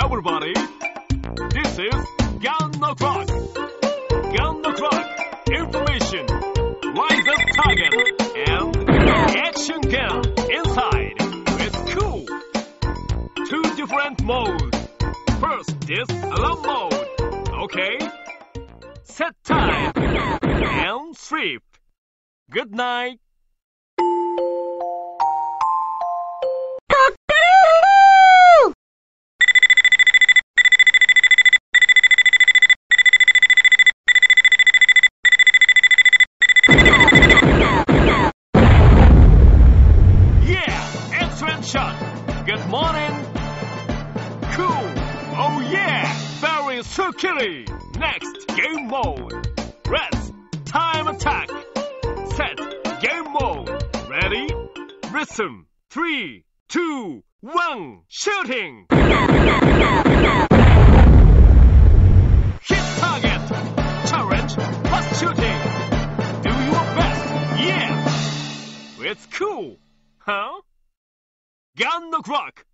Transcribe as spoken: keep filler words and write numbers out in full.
everybody. This is Gun O'Clock. Gun O'Clock. Information. Rise up target. And action gun inside. It's cool. Two different modes. First is alarm mode. Okay. Set time. And sleep. Good night. Good morning. Cool. Oh yeah. Very security. Next, game mode. Rest. Time attack. Set. Game mode. Ready? Listen. Three, two, one. Shooting. Hit target. Challenge. Fast shooting. Do your best. Yeah. It's cool. Huh? Gun O'Clock.